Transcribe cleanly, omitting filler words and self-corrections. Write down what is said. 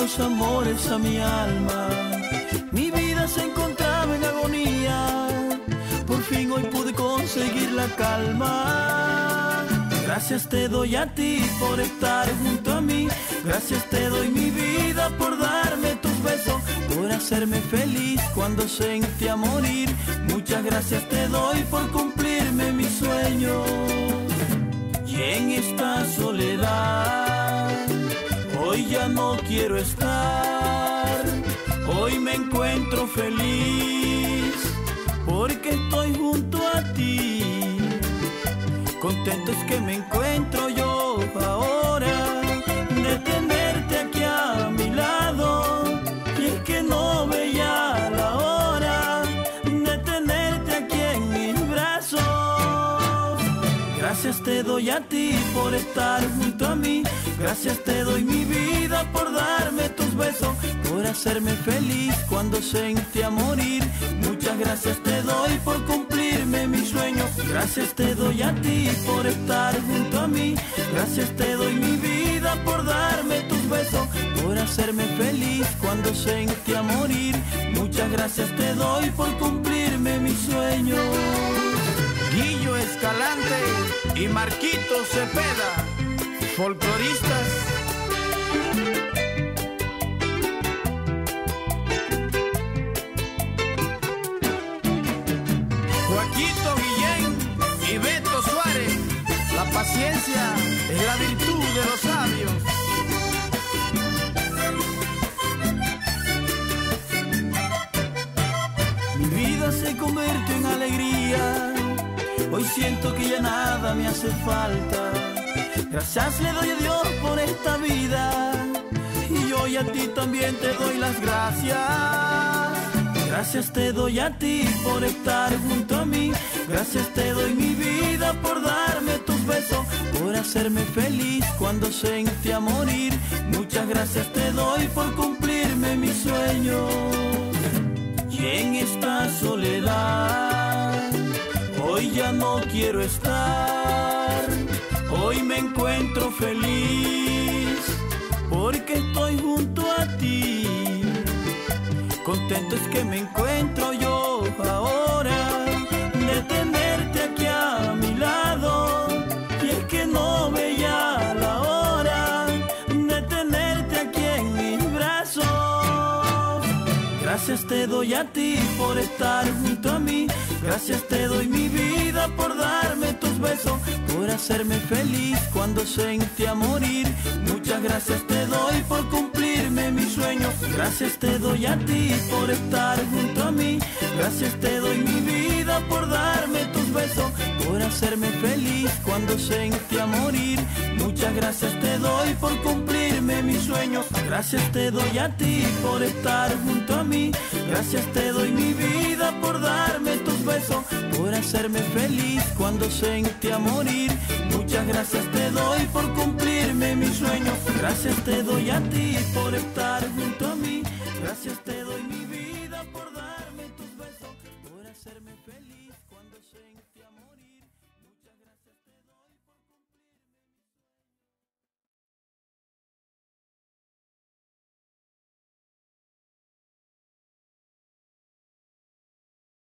tantos amores a mi alma. Mi vida se encontraba en agonía, por fin hoy pude conseguir la calma. Gracias te doy a ti por estar junto a mí. Gracias te doy mi vida por darme tus besos, por hacerme feliz cuando sentía morir. Muchas gracias te doy por cumplirme mis sueños. Y en esta soledad hoy ya no quiero estar. Hoy me encuentro feliz porque estoy junto a ti. Contento es que me encuentro yo ahora de tenerte aquí a mi lado. Y es que no veía la hora de tenerte aquí en mis brazos. Gracias te doy a ti por estar junto a mí. Gracias te doy mi vida por darme tus besos, por hacerme feliz cuando sentía morir. Muchas gracias te doy por cumplirme mis sueños. Gracias te doy a ti por estar junto a mí. Gracias te doy mi vida por darme tus besos, por hacerme feliz cuando sentía morir. Muchas gracias te doy por cumplirme mis sueños. Guillo Escalante y Marquito Cepeda, folcloristas. Joaquito Guillén y Beto Suárez, la paciencia es la virtud de los sabios. Mi vida se convierte en alegría, hoy siento que ya nada me hace falta. Gracias le doy a Dios por esta vida, y hoy a ti también te doy las gracias. Gracias te doy a ti por estar junto a mí. Gracias te doy mi vida por darme tus besos, por hacerme feliz cuando sentía morir. Muchas gracias te doy por cumplirme mis sueños. Y en esta soledad hoy ya no quiero estar. Hoy me encuentro feliz porque estoy junto a ti. Contento es que me encuentro yo ahora de tenerte aquí a mi lado. Y es que no veía la hora de tenerte aquí en mis brazos. Gracias te doy a ti por estar junto a mí. Gracias te doy mi vida por darme tus besos, por hacerme feliz cuando sentía morir. Muchas gracias te doy por cumplirme mis sueños. Gracias te doy a ti por estar junto a mí. Gracias te doy mi vida por darme tus besos, por hacerme feliz cuando sentía morir. Muchas gracias te doy por cumplirme mis sueños. Gracias te doy a ti por estar junto a mí. Gracias te doy mi vida por darme tus besos, por hacerme feliz cuando sentía morir. Muchas gracias te doy por cumplirme mis sueños. Gracias te doy a ti por estar junto a mí. Gracias te doy mi